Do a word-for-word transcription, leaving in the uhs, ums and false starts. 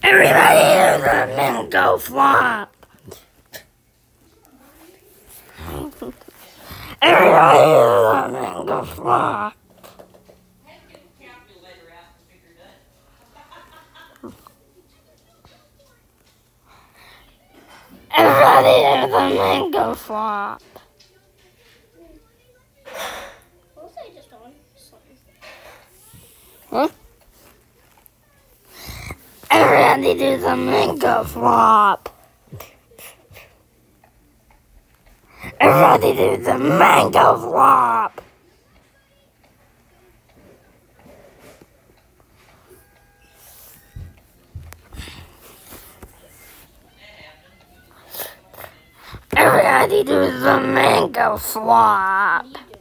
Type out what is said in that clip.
Everybody do the mango flop. Everybody do the mango flop. Everybody do the mango flop. What was I just on? Something. Huh? Everybody do the mango flop. Everybody do the mango flop. Everybody do the mango flop.